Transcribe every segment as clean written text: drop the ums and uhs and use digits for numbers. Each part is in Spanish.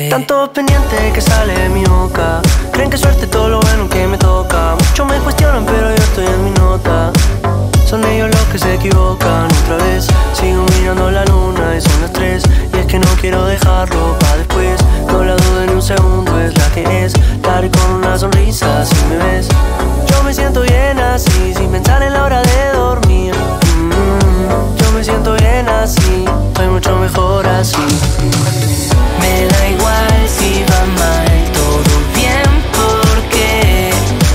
Tanto pendiente que sale de mi boca. Creen que suerte todo lo bueno que me toca. Muchos me cuestionan pero yo estoy en mi nota. Son ellos los que se equivocan. Otra vez sigo mirando la luna y son las 3. Y es que no quiero dejarlo pa' después. No la dudo ni un segundo, es la que es. Estaré con una sonrisa si me ves. Yo me siento bien así, sin pensar en la hora de dormir. Yo me siento bien así, estoy mucho mejor así. Me da igual si va mal, todo bien porque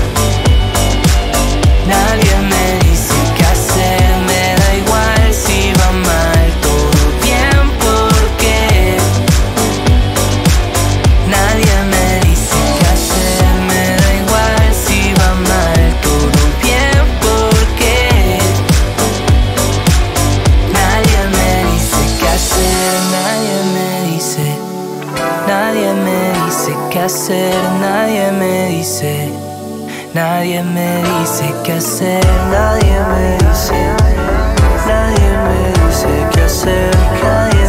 nadie me dice qué hacer. Me da igual si va mal, todo bien porque nadie me dice qué hacer. Me da igual si va mal, todo bien porque nadie me dice qué hacer. Nadie me dice qué hacer, nadie me dice qué hacer, Nadie me dice qué hacer, nadie